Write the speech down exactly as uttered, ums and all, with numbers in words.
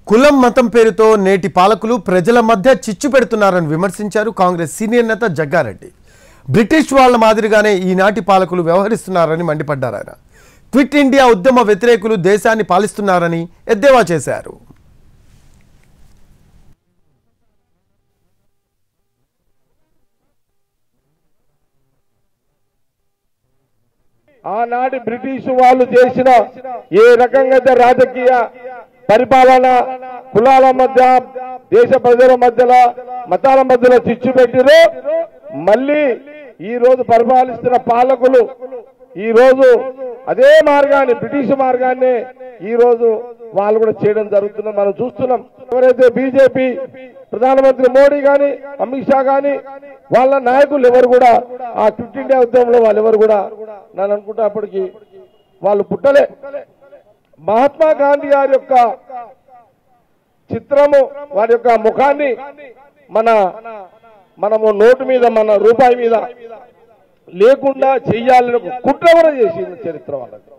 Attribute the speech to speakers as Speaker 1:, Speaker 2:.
Speaker 1: కులం మతం పేరుతో నేటి పాలకులు ప్రజల మధ్య చిచ్చు పెడుతున్నారని విమర్శించారు కాంగ్రెస్ సీనియర్ నేత జగ్గారెడ్డి. బ్రిటిష్ వాళ్ళ మాదిరిగానే ఈనాటి పాలకులు వ్యవహరిస్తున్నారని మండిపడ్డారు. ఆయన క్విట్ ఇండియా ఉద్యమ వ్యతిరేకులు దేశాన్ని పాలిస్తున్నారని ఎద్దేవా చేశారు.
Speaker 2: ఆనాటి బ్రిటిష్ వాళ్ళు చేసిన ఏ రకంగా రాజకీయ పరిపాలన కులాల మధ్య దేశ ప్రజల మధ్యలో మతాల మధ్యలో చిచ్చు పెట్టిరో మళ్ళీ ఈ రోజు పరిపాలిస్తున్న పాలకులు ఈ రోజు అదే మార్గాన్ని బ్రిటిష్ మార్గాన్ని ఈ రోజు వాళ్ళు కూడా చేయడం జరుగుతుంది. మనం చూస్తున్నాం. ఎవరైతే బీజేపీ ప్రధానమంత్రి మోడీ గాని అమిత్ షా గాని వాళ్ళ నాయకులు ఎవరు కూడా ఆ క్విట్ ఇండియా ఉద్యమంలో వాళ్ళు ఎవరు కూడా నేను అనుకుంటా అప్పటికి వాళ్ళు పుట్టలే. మహాత్మా గాంధీ గారి యొక్క చిత్రము వారి యొక్క ముఖాన్ని మన మనము నోటు మీద మన రూపాయి మీద లేకుండా చెయ్యాలని కుట్ర కూడా చేసింది చరిత్ర వాళ్ళకి.